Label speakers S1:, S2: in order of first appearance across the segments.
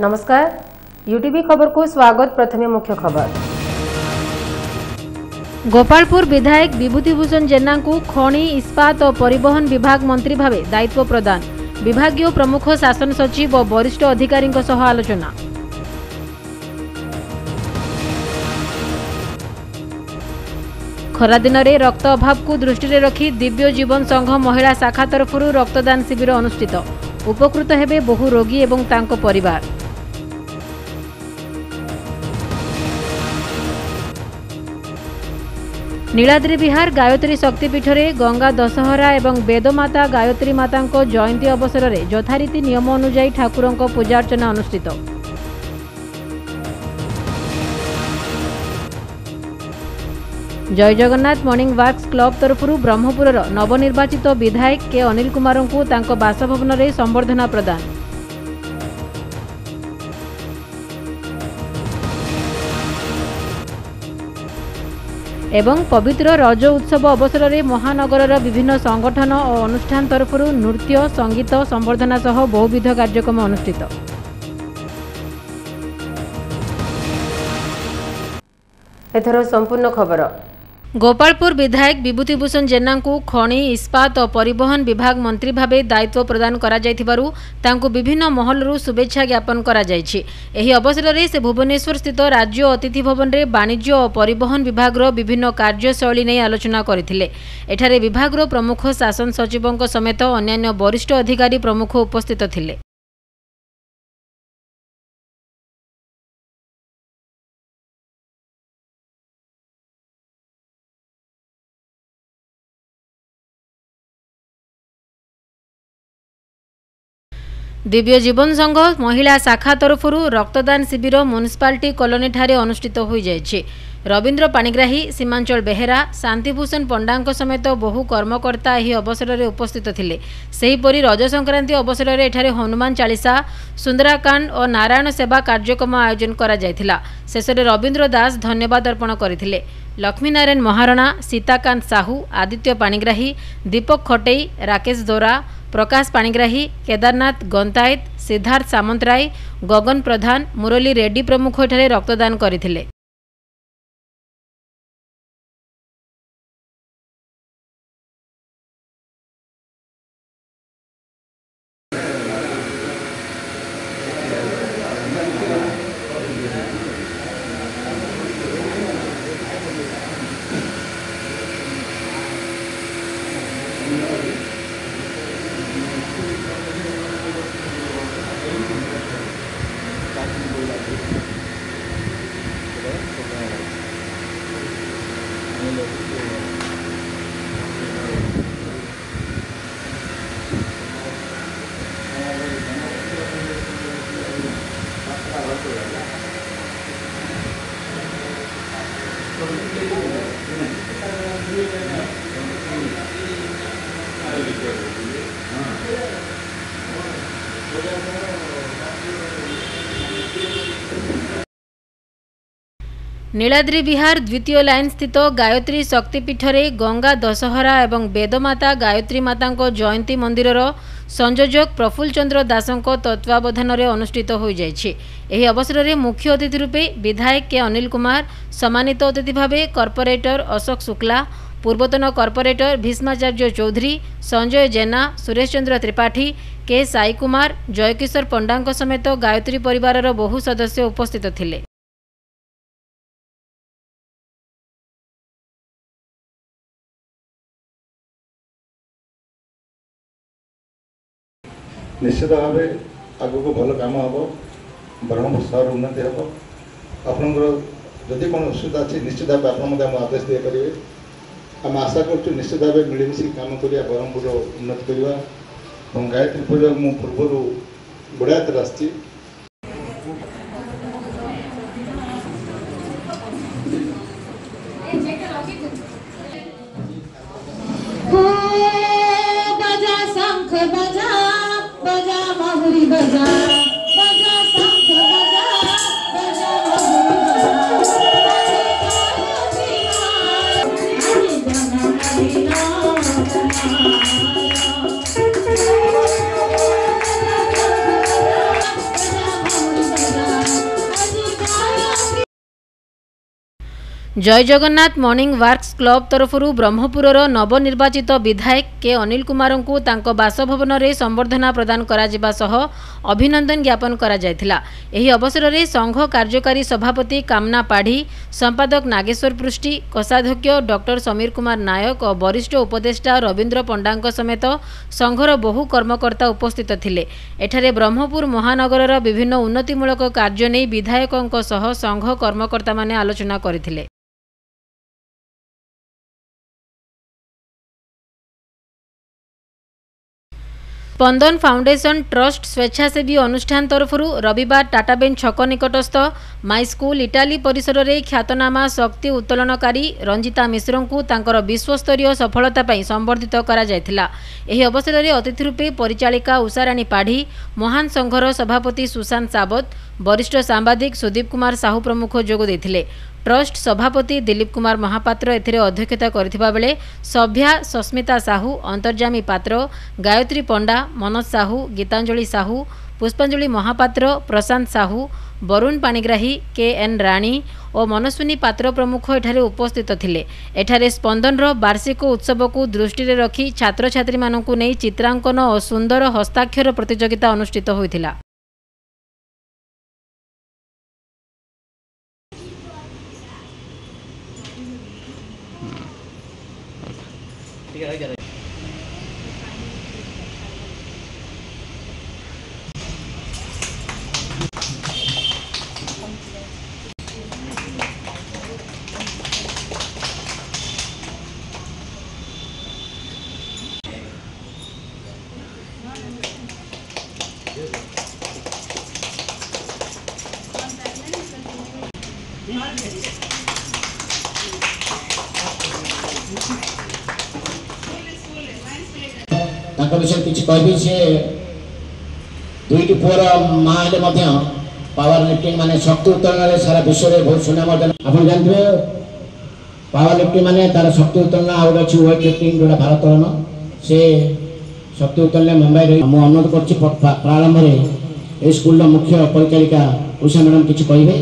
S1: नमस्कार, यूटीवी खबर को स्वागत। प्रथमे मुख्य खबर। गोपालपुर विधायक विभूतिभूषण जेना को खनि इस्पात और परिवहन विभाग मंत्री भावे दायित्व प्रदान। विभागीय प्रमुख शासन सचिव और वरिष्ठ अधिकारी आलोचना। खरादिन में रक्त अभाव को दृष्टि रखी दिव्य जीवन संघ महिला शाखा तरफ रक्तदान शिविर अनुष्ठित। उपकृत हेबे बहु रोगी एवं तांको परिवार। नीलाद्री विहार गायत्री शक्तिपीठ में गंगा दशहरा एवं वेदमाता गायत्री माता जयंती अवसर में यथारीति नियम अनुଯାयी ठाकुरों पूजार्चना अनुष्ठित। जय जगन्नाथ मॉर्निंग वाक्स क्लब तरफ ब्रह्मपुर नवनिर्वाचित विधायक के अनिल कुमार को तांको बासभवन में संबर्धना प्रदान। एवं पवित्र रज उत्सव अवसर में महानगर विभिन्न संगठन और अनुष्ठान तरफ नृत्य संगीत संबर्धना सह बहुविध कार्यक्रम अनुष्ठित। एथर संपूर्ण खबर। गोपालपुर विधायक विभूतिभूषण जेना को खनि इस्पात और परिवहन विभाग मंत्री भावे दायित्व प्रदान करा जायथिबारु तांको विभिन्न महलरू शुभेच्छा ज्ञापन करा जायछि। एही अवसर में से भुवनेश्वर स्थित राज्य अतिथि भवन में वाणिज्य और परिवहन विभाग विभिन्न कार्यशैली नहीं आलोचना करथिले। एठारे विभाग प्रमुख शासन सचिवों समेत अन्यान्य वरिष्ठ अधिकारी प्रमुख उपस्थित थिले। दिव्य जीवन संघ महिला शाखा तरफ रक्तदान शिविर म्युनिसिपालिटी कॉलोनी ठारे अनुष्ठित हो जायछि। रवींद्र पाणिग्राही, सीमांचल बेहेरा, शांतिभूषण पंडा समेत बहु कर्मकर्ता एही अवसर में उपस्थित थिले। सेहीपरि रज संक्रांति अवसर में एठारे हनुमान चालीसा, सुंदराकांड और नारायण सेवा कार्यक्रम आयोजन करा जायथिला। शेषरे रवींद्र दास धन्यवाद अर्पण करथिले। लक्ष्मीनारायण महाराणा, सीताकांत साहू, आदित्य पाणिग्राही, दीपक खटेई, राकेश दोरा, प्रकाश पाणिग्राही, केदारनाथ गंतायत, सिद्धार्थ सामंतराय, गगन प्रधान, मुरली रेड्डी प्रमुख एठारे रक्तदान करथिले। नीलाद्री विहार द्वितीय लाइन स्थित गायत्री शक्तिपीठ में गंगा दशहरा एवं वेदमाता गायत्री माता जयंती मंदिर संयोजक प्रफुल्ल चंद्र दास तत्वावधान में अनुष्ठित हो जायछि। एही अवसर में मुख्य अतिथि रूपे विधायक के अनिल कुमार, सम्मानित अतिथि भावे कॉर्पोरेटर अशोक शुक्ला, पूर्वतन कॉर्पोरेटर भीष्माचार्य चौधरी, संजय जेना, सुरेश चंद्र त्रिपाठी, के साई कुमार, जयकिशोर पंडा समेत गायत्री परिवार बहु सदस्य उपस्थित थिले।
S2: निश्चित भाव आग को भल कम हम ब्रह्मपुर सहर उन्नति हम आपंकर कौन असुविधा अच्छी निश्चित भाव आप आदेश दे पारे। आम आशा कर निश्चित भाव मिलमिशी कम कर ब्रह्मपुर उन्नति करवा। गायत्री पूजा मु पूर्व गुड़ात आसी
S1: जय जगन्नाथ मॉर्निंग वर्क्स क्लब तरफ ब्रह्मपुर नवनिर्वाचित विधायक के अनिल कुमार को तांको बासभवन में संबर्धना प्रदान करा सह अभिनंदन ज्ञापन करा जायथिला। एही अवसर में संघ कार्यकारी सभापति कामना पाढ़ी, संपादक नागेश्वर पृष्टि, कोषाध्यक्ष डॉक्टर समीर कुमार नायक और वरिष्ठ उपदेष्टा रवींद्र पंडा समेत संघर बहु कर्मकर्ता उपस्थित थिले। एठारे ब्रह्मपुर महानगर विभिन्न उन्नतिमूलक कार्य नहीं विधायकों सह संघ कर्मकर्ता माने आलोचना करथिले। स्पंदन फाउंडेशन ट्रस्ट स्वेच्छासेवी अनुष्ठान तरफ रविवार टाटाबेन छक निकटस्थ माई स्कूल इटाली परिसर में ख्यातनामा शक्ति उत्तोलनकारी रंजिता मिश्र को तांकर विश्वस्तरीय सफलता पर संबर्धित करा जायथिला। एही अवसर में अतिथि रूपे परिचालिका उषाराणी पाढ़ी, महान संघर सभापति सुशांत सावत, वरिष्ठ सांबादिक सुदीप कुमार साहू प्रमुख जोग देथिले। ट्रस्ट सभापति दिलीप कुमार महापात्र एथिरे अध्यक्षता करथिबा बेले सभ्या सस्मिता साहू, अंतर्जामी पात्र, गायत्री पंडा, मनोज साहू, गीतांजलि साहू, पुष्पांजलि महापात्र, प्रशांत साहू, वरुण पाणिग्राही, के एन राणी और मनस्विनी पात्र प्रमुख एठारे उपस्थित थिले। एठारे स्पंदनर वार्षिक उत्सव को दृष्टि में रखी छात्र छात्री मानकु नै चित्रांकन और सुंदर हस्ताक्षर प्रतियोगिता अनुष्ठित होइथिला।
S3: विषय किसी कहबी से दुईटी पुअर माँ हेले पावर लिफ्टिंग माने शक्ति उत्तोलन सारा विश्व में बहुत सुनाम अर्जन। आप जानते पावर लिफ्टिंग माने तार शक्ति उत्तोलन आउट अच्छी वेट लिफ्टिंग जो भारत से शक्ति उत्तोलन मुंबई रही मुझे अनुरोध कर प्रारंभ में स्कूल मुख्य परिचालिका उषा मैडम किसी कहबे।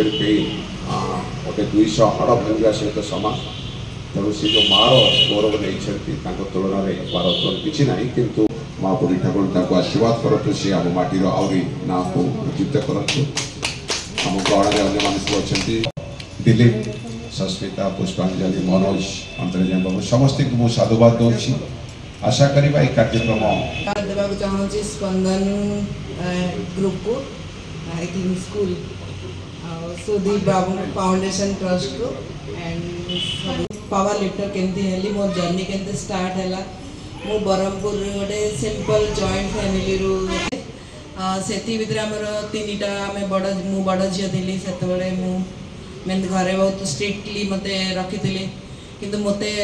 S4: गोटे 200 हाड़ भांगा सहित सामान तेणु सी जो मार गौरव नहीं तुलन में भारत किसी ना कि माँ बुढ़ी ठाकुर आशीर्वाद करूँ सी आम माटीर आहरी ना को उज्जीवित करूँ। आम गणना अन्य मान सब अच्छा दिलीप, सस्मिता, पुष्पांजलि, मनोज, अंतर्जाम बाबू समस्त को मुझे साधुवाद दूसरी। आशा करिबा एक कार्यक्रम
S5: देवाक चाहूँगी स्पंदन ग्रुप को I think school Sudip Babu foundation trust को एंड पावर लिफ्टर केमती हेली मोर जर्नी केमती स्टार्ट है। मु बरहमपुर गोटे सिंपल जॉइंट फैमिली रू सेती भितर आमर तीनटा आम बड़ मु बड़ झी थी से मैं घरे बहुत स्ट्रिक्टली मते रखी किंतु मते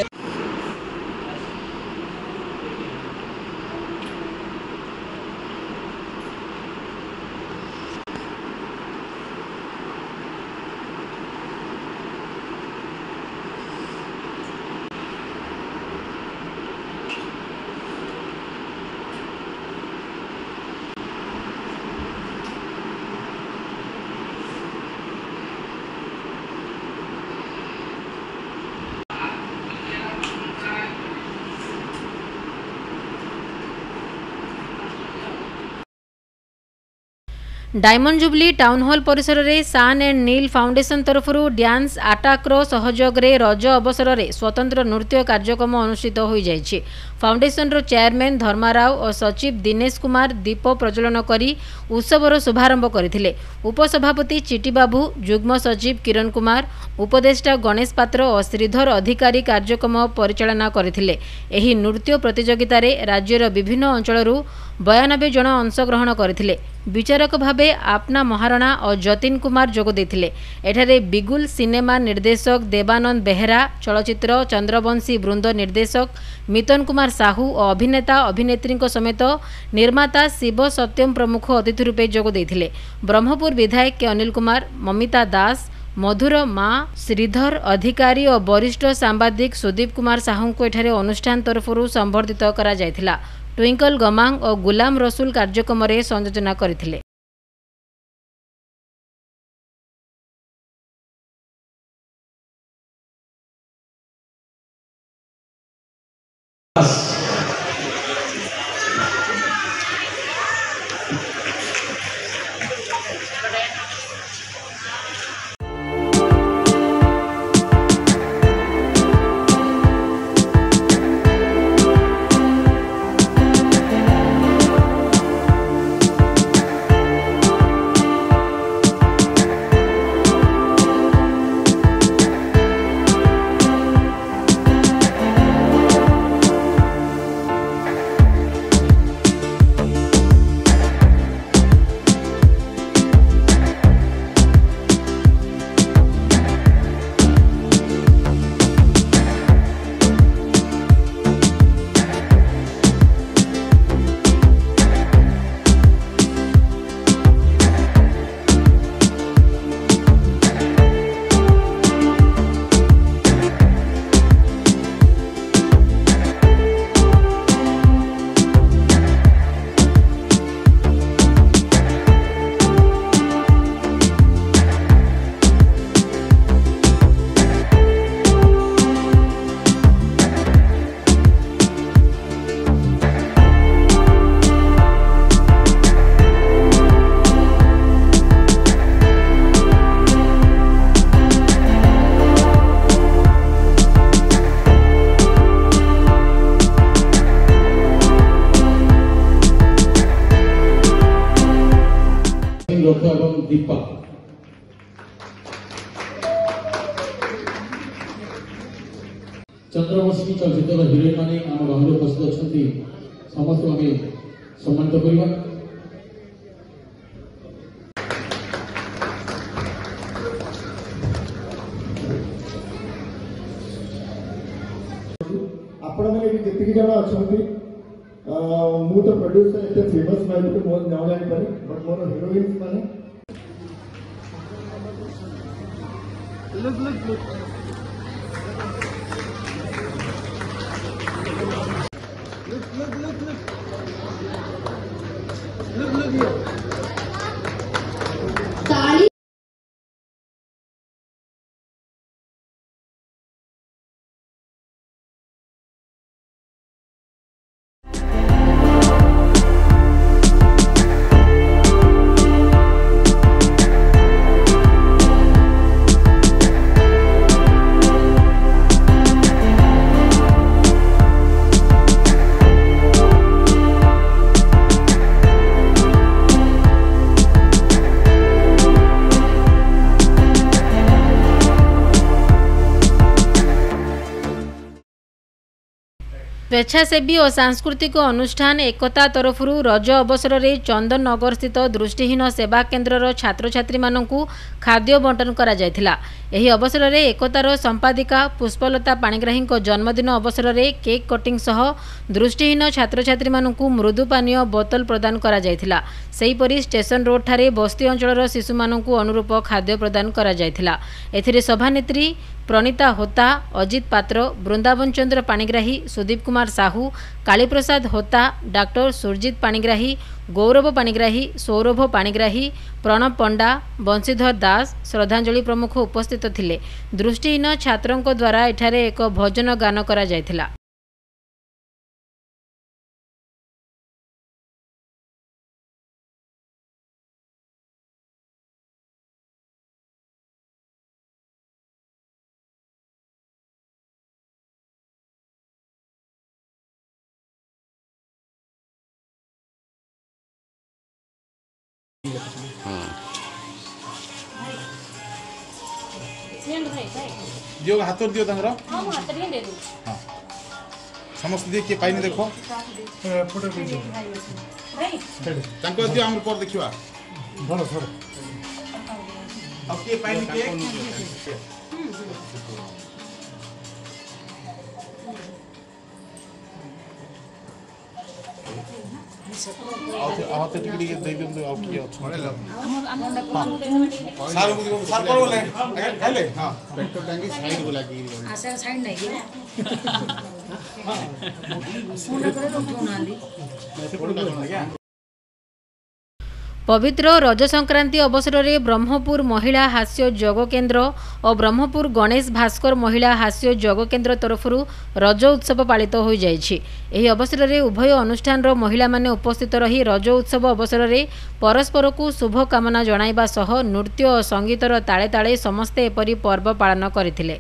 S1: डायमंड जुबली टाउन हॉल परिसर में सान एंड नील फाउंडेशन तरफ डांस आटाक्र सहयोग रे रज अवसर में स्वतंत्र नृत्य कार्यक्रम अनुष्ठित हो जाइए। फाउंडेशन रो चेयरमैन धर्माराव और सचिव दिनेश कुमार दीप प्रज्वलन करी उत्सवर शुभारंभ करथिले। उपसभापति चिटी बाबू, जुग्म सचिव किरण कुमार, उपदेष्टा गणेश पात्र और श्रीधर अधिकारी कार्यक्रम परिचालना करथिले। एही नृत्य प्रतियोगिता रे राज्यर विभिन्न अंचलरू 92 जन अंशग्रहण करथिले। विचारक भावे आपना महाराणा और जतिन कुमार जोग देथिले। एठारे बिगुल सिनेमा निर्देशक देवानंद बेहेरा, चलचित्र चंद्रवंशी वृंद निर्देशक मितन कुमार साहू और अभिनेता अभिनेत्री समेत निर्माता शिव सत्यम प्रमुख अतिथि रूपे जोग देथिले। ब्रह्मपुर विधायक के अनिल कुमार, ममिता दास, मधुर माँ, श्रीधर अधिकारी और वरिष्ठ सांबादिक सुदीप कुमार साहू को एठारे अनुष्ठान तरफ संबर्धित करा जायथिला। ट्विंकल गमांग और गुलाम रसूल कार्यक्रम रे संयोजना करथिले।
S3: दीपक चंद्रवंशी चलचित्र हिरोइन माने आम गहरे उपस्थित अच्छा समस्त आम सम्मानित करवा
S6: आपण मैंने जी जन अच्छा मु तो प्रोड्यूसर एत फेमस मैं मोर ना जानी पारे बट मोर हिरोइन्स माने
S1: स्वेच्छासेवी और सांस्कृतिक अनुष्ठान एकता तरफ रज अवसर में चंदन नगर स्थित दृष्टिहीन सेवा केन्द्र छात्र छात्री मानू खाद्य बंटन करा जायथिला। एही अवसर में एकतार संपादिका पुष्पलता पाणिग्राही जन्मदिन अवसर में केक कटिंग सह दृष्टिहीन छात्र छात्री मानू मृदु पानीय बोतल प्रदान करा जायथिला। सेहीपरि स्टेशन रोड ठारे बस्ती अंचल शिशु मानू अनुरूप खाद्य प्रदान करा जायथिला। एथिरे सभानेत्री प्रणीता होता, अजित पात्र, वृंदावन चंद्र पाणिग्राही, सुदीप कुमार साहू, कालीप्रसाद होता, डॉक्टर सुरजित पाणिग्राही, गौरव पाणिग्राही, सौरभ पाणिग्राही, प्रणव पंडा, बंशीधर दास, श्रद्धांजलि प्रमुख उपस्थित थिले। दृष्टिहीन छात्रों द्वारा एठारे एक भजन गान करा जायथिला।
S7: दियो हाथ दियो तंगरा हां मु हाथ दे दू हां समस्त दे के पाइनी देखो फोटो वीडियो भाई तंको दियो हम पर देखिवा धरो धरो अब के पाइनी के आते टिकड़ी के दे दे अब की छोड़े लो सार को सार पर बोले खाले हां पेट्रोल टंकी साइड को लगी
S8: आशा साइड नहीं की हां मुंडा करे तो उठो ना दी
S7: ऐसे फोटो करना क्या।
S1: पवित्र रज संक्रांति अवसर में ब्रह्मपुर महिला हास्य योग केन्द्र और ब्रह्मपुर गणेश भास्कर महिला हास्य योग केन्द्र तरफ रज उत्सव पालित हो जाइछि। एही अवसर में उभय अनुष्ठान महिला माने उपस्थित रही रज उत्सव अवसर में परस्पर को शुभ कामना जणाइबा सह नृत्य और संगीतर ताले ताले समस्ते एपरी पर्व पालन करथिले।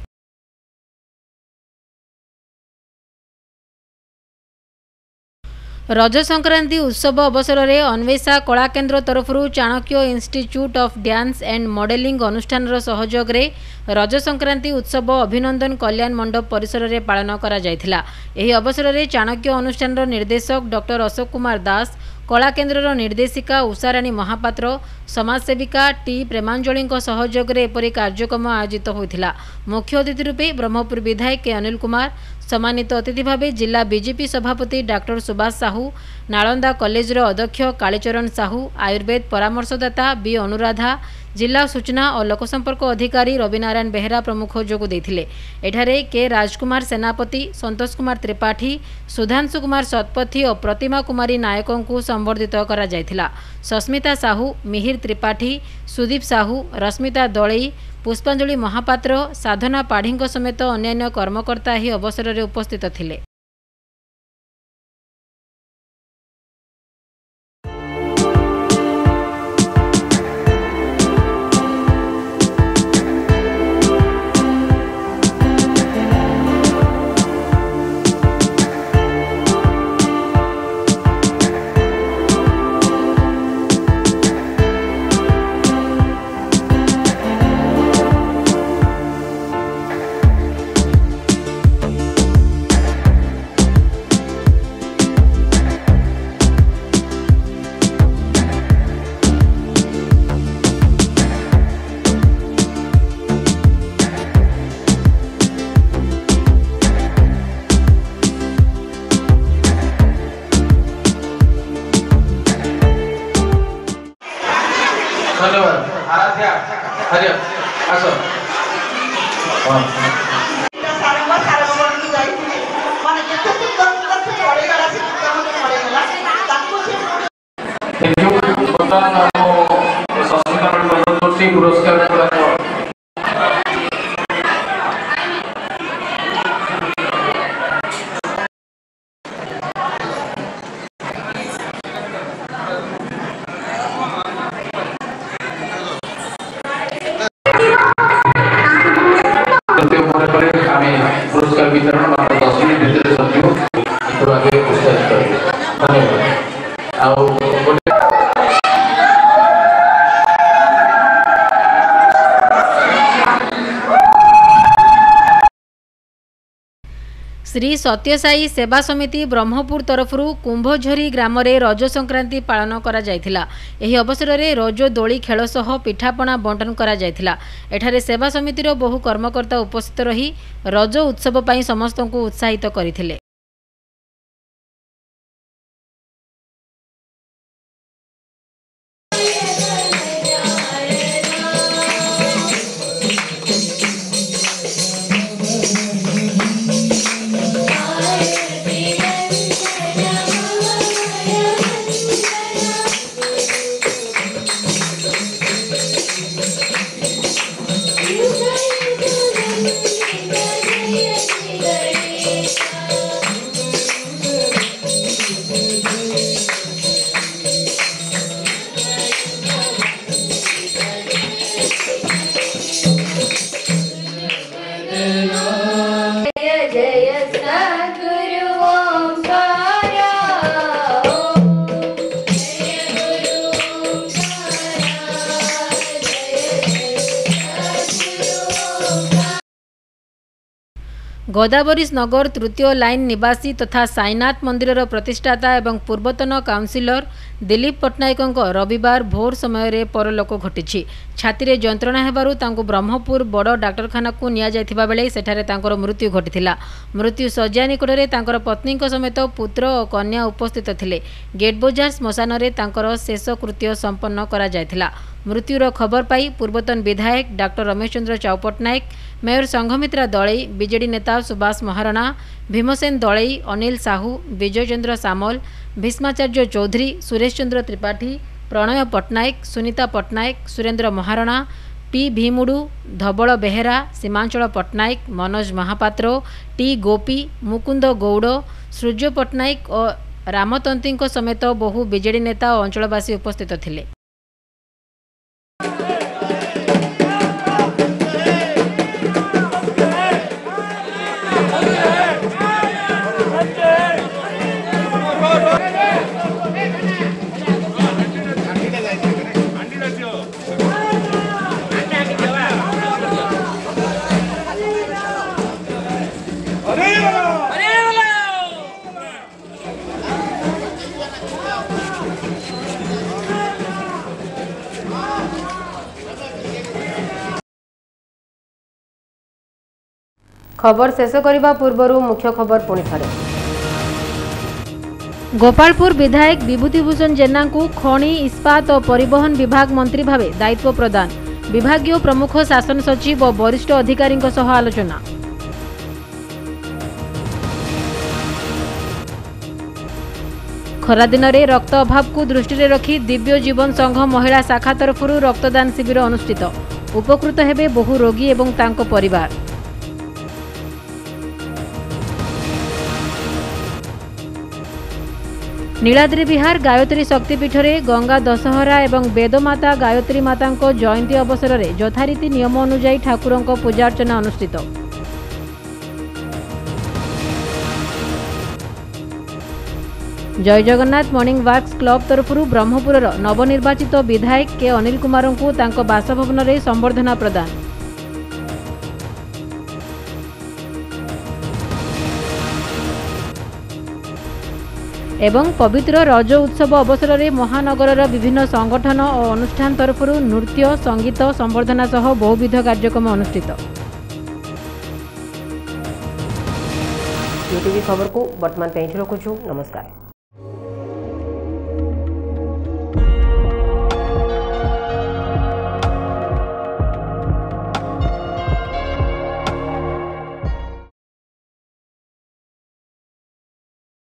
S1: रज संक्रांति उत्सव अवसर में अन्वेषा कला केन्द्र तरफ Chanakya institute of dance and modelling अनुष्ठान सहयोग रे रज संक्रांति उत्सव अभिनंदन कल्याण मंडप परिसर में पालन करा जायथिला। एही अवसर में चाणक्य अनुष्ठान निर्देशक डॉक्टर अशोक कुमार दास, कला केन्द्र निर्देशिका उषाराणी महापात्र, समाजसेविका टी प्रेमांजलि सहयोग रे एपरी कार्यक्रम आयोजित होइथिला। मुख्य अतिथि रूपे ब्रह्मपुर विधायक के अनिल कुमार, सम्मानित अतिथि भावे जिला बीजेपी सभापति डॉक्टर सुभाष साहू, नालंदा कॉलेज अध्यक्ष कालीचरण साहू, आयुर्वेद परामर्शदाता बी अनुराधा, जिला सूचना और लोकसंपर्क अधिकारी रविनारायण बेहेरा प्रमुख जोग देथिले। एठारे के राजकुमार सेनापति, संतोष कुमार त्रिपाठी, सुधांशु कुमार सतपथी और प्रतिमा कुमारी नायकों को संबर्धित करा जायथिला। सस्मिता साहू, मिहिर त्रिपाठी, सुदीप साहू, रश्मिता दलई, पुष्पांजलि महापात्र, साधना पाढ़ी समेत अन्यान्य कर्मकर्ता ही अवसर में उपस्थित थिले।
S9: धन्यवाद। आराध्या हरिओ आसो पुरस्कार पुरस्कार वितरण मात्र 10 मिनट भीतर सचिव आगे उत्साहित करेंगे। धन्यवाद।
S1: श्री सत्यसाई सेवा समिति ब्रह्मपुर तरफ कुंभझरी ग्राम रे रज संक्रांति पालन करा जायथिला। एही अवसर में रज दोली खेल सह पिठापना बंटन करा जायथिला। एठारे सेवा समितिर बहु कर्मकर्ता उपस्थित रही रज उत्सव पई समस्तों को उत्साहित करथिले। गोदावरीश नगर तृतीय लाइन निवासी तथा साईनाथ मंदिर प्रतिष्ठाता एवं पूर्वतन काउंसिलर दिलीप पट्टनायक रविवार भोर समय परलोक घटी। छाती जंत्रणा हेबारु तांको ब्रह्मपुर बड़ डाक्तरखाना को निया जायथिबा बेले सेठारे तांकर मृत्यु घटिथिला। मृत्यु शज्या निकटरे तांकर पत्नी समेत पुत्र और कन्या उपस्थित थिले। गेट बजार श्मशान रे तांकर शेष कृत्य संपन्न करा जायथिला। मृत्युर खबर पाई पूर्वतन विधायक doctor Ramesh Chandra Chau Patnaik, mayor Sanghamitra Dalai, BJD नेता सुभाष महाराणा, भीमसेन दलई, अनिल साहू, विजय चंद्र सामल, भीष्माचार्य चौधरी, सुरेश चंद्र त्रिपाठी, प्रणय पट्टनायक, सुनीता पट्टनायक, सुरेंद्र महारणा, पी भीमुडू, धबल बेहेरा, सीमांचल पट्टनायक, मनोज महापात्र, टी गोपी, मुकुंद गौड़, सूर्य पट्टनायक और रामतंती समेत बहु बीजेडी नेता और अंचलवासी उपस्थित थिले। खबर शेष करने पूर्व मुख्य खबर पुणी थे। गोपालपुर विधायक विभूतिभूषण जेना को खनि इस्पात और परिवहन विभाग मंत्री भावे दायित्व प्रदान, विभागीय प्रमुख शासन सचिव और वरिष्ठ अधिकारी आलोचना। खरा दिन में रक्त अभाव को दृष्टि रखी दिव्य जीवन संघ महिला शाखा तरफ रक्तदान शिविर अनुष्ठित, उपकृत हेबे बहु रोगी एवं तांको परिवार। नीलाद्रि विहार गायत्री शक्तिपीठ में गंगा दशहरा एवं वेदमाता गायत्री माता जयंती अवसर में यथारीति नियम अनुजाई ठाकुरों पूजा अर्चना अनुष्ठित। जय जगन्नाथ मॉर्निंग वाक्स क्लब तरफ ब्रह्मपुर नवनिर्वाचित विधायक के अनिल कुमार को बासभवन में संबर्धना प्रदान। एवं पवित्र रज उत्सव अवसर में महानगर विभिन्न संगठन और अनुष्ठान तरफ नृत्य संगीत संबर्धना सह बहुविध कार्यक्रम अनुष्ठित। यूटीवी खबर को वर्तमान पे रखुछु। नमस्कार।